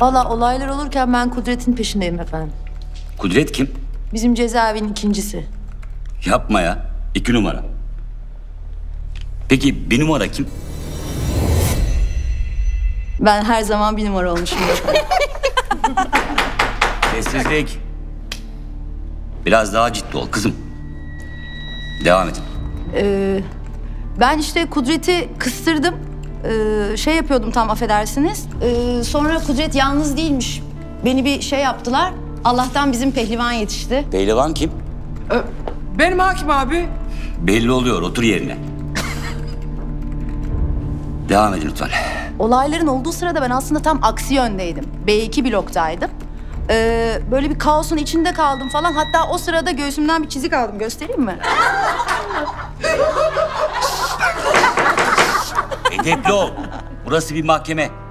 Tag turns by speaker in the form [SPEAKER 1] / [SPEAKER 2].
[SPEAKER 1] Valla olaylar olurken ben Kudret'in peşindeyim efendim.
[SPEAKER 2] Kudret kim?
[SPEAKER 1] Bizim cezaevinin ikincisi.
[SPEAKER 2] Yapma ya. 2 numara. Peki 1 numara kim?
[SPEAKER 1] Ben her zaman 1 numara olmuşum efendim.
[SPEAKER 2] Sessizlik. Biraz daha ciddi ol kızım. Devam edin.
[SPEAKER 1] Ben işte Kudret'i kıstırdım. Şey yapıyordum tam affedersiniz. Sonra Kudret yalnız değilmiş. Beni bir şey yaptılar. Allah'tan bizim pehlivan yetişti.
[SPEAKER 2] Pehlivan kim?
[SPEAKER 3] Benim hakim abi.
[SPEAKER 2] Belli oluyor. Otur yerine. Devam edin lütfen.
[SPEAKER 1] Olayların olduğu sırada ben aslında tam aksi yöndeydim. B2 bloktaydım. Böyle bir kaosun içinde kaldım falan. Hatta o sırada göğsümden bir çizik aldım. Göstereyim mi?
[SPEAKER 2] Edepli ol. Burası bir mahkeme.